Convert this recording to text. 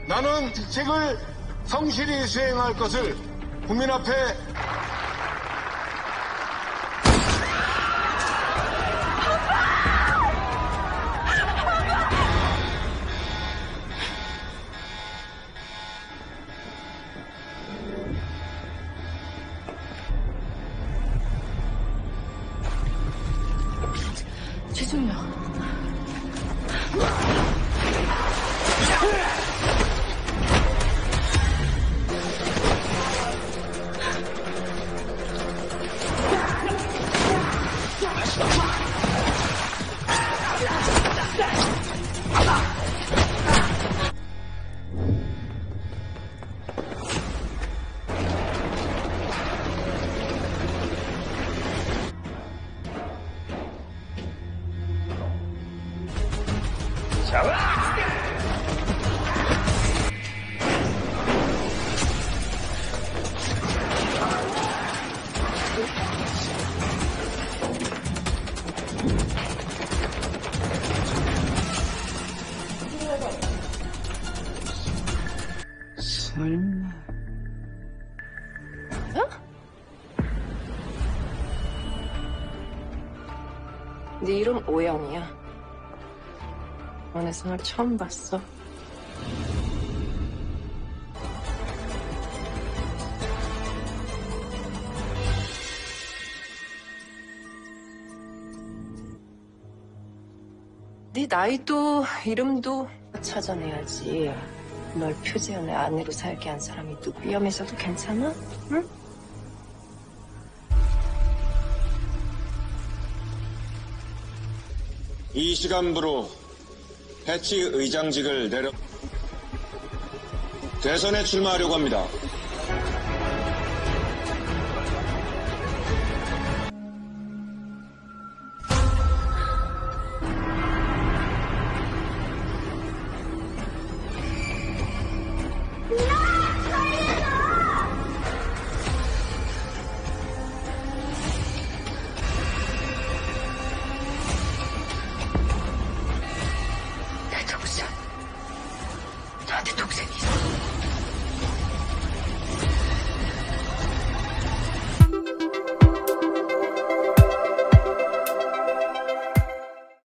나는 직책을 성실히 수행할 것을 국민 앞에 죄송해요. 설마... 어? 네 이름 오영이야. 원에서 널 처음 봤어. 네 나이도 이름도 찾아내야지. 널 표재현의 아내로 살게 한 사람이 누구? 위험해서도 괜찮아? 응? 이 시간부로 해치 의장직을 내려 대선에 출마하려고 합니다.